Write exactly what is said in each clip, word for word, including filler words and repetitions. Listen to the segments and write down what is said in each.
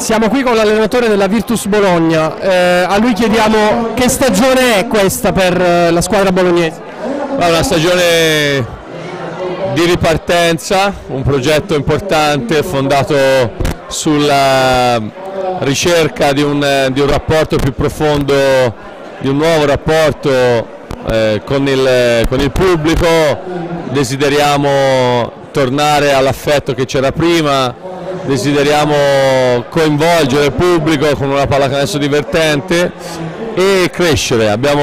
Siamo qui con l'allenatore della Virtus Bologna, eh, a lui chiediamo che stagione è questa per eh, la squadra bolognese. È una stagione di ripartenza, un progetto importante fondato sulla ricerca di un, di un rapporto più profondo, di un nuovo rapporto eh, con, il, con il pubblico. Desideriamo tornare all'affetto che c'era prima, desideriamo coinvolgere il pubblico con una pallacanestro divertente e crescere. Abbiamo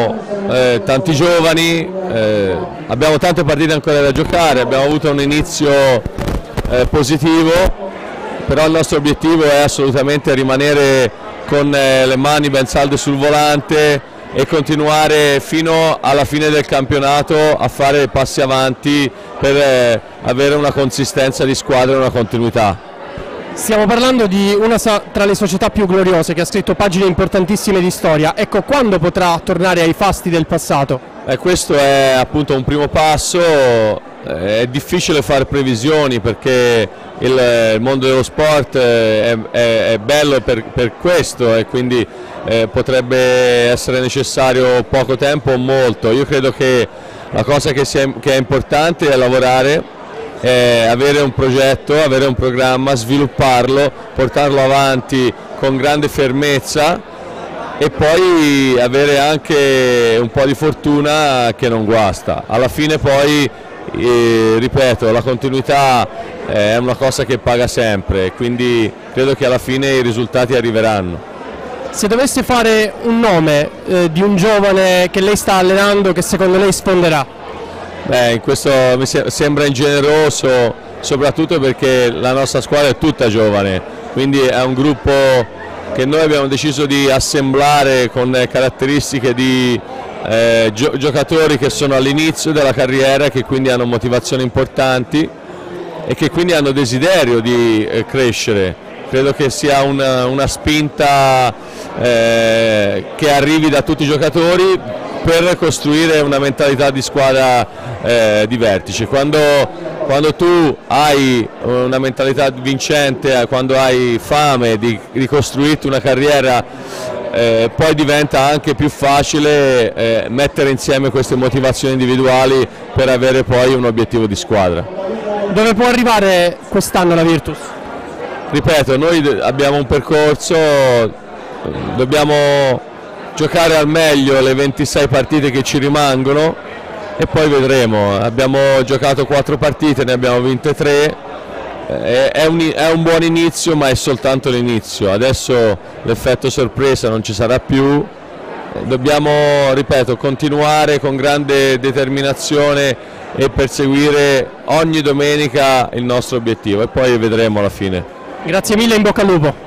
eh, tanti giovani, eh, abbiamo tante partite ancora da giocare, abbiamo avuto un inizio eh, positivo, però il nostro obiettivo è assolutamente rimanere con eh, le mani ben salde sul volante e continuare fino alla fine del campionato a fare passi avanti per eh, avere una consistenza di squadra e una continuità. Stiamo parlando di una tra le società più gloriose che ha scritto pagine importantissime di storia. Ecco, quando potrà tornare ai fasti del passato? Eh, questo è appunto un primo passo, eh, è difficile fare previsioni perché il, il mondo dello sport è, è, è bello per, per questo e quindi eh, potrebbe essere necessario poco tempo o molto. Io credo che la cosa che, sia, che è importante è lavorare, Eh, avere un progetto, avere un programma, svilupparlo, portarlo avanti con grande fermezza e poi avere anche un po' di fortuna che non guasta. Alla fine poi, eh, ripeto, la continuità è una cosa che paga sempre, quindi credo che alla fine i risultati arriveranno. Se dovesse fare un nome eh, di un giovane che lei sta allenando che secondo lei sfonderà? Beh, in questo mi sembra ingeneroso, soprattutto perché la nostra squadra è tutta giovane, quindi è un gruppo che noi abbiamo deciso di assemblare con caratteristiche di eh, gio giocatori che sono all'inizio della carriera e che quindi hanno motivazioni importanti e che quindi hanno desiderio di eh, crescere. Credo che sia una, una spinta eh, che arrivi da tutti i giocatori per costruire una mentalità di squadra eh, di vertice. Quando, quando tu hai una mentalità vincente, quando hai fame di, di costruirti una carriera, eh, poi diventa anche più facile eh, mettere insieme queste motivazioni individuali per avere poi un obiettivo di squadra. Dove può arrivare quest'anno la Virtus? Ripeto, noi abbiamo un percorso, dobbiamo giocare al meglio le ventisei partite che ci rimangono e poi vedremo. Abbiamo giocato quattro partite, ne abbiamo vinte tre, è un, è un buon inizio ma è soltanto l'inizio, adesso l'effetto sorpresa non ci sarà più, dobbiamo, ripeto, continuare con grande determinazione e perseguire ogni domenica il nostro obiettivo e poi vedremo alla fine. Grazie mille, in bocca al lupo.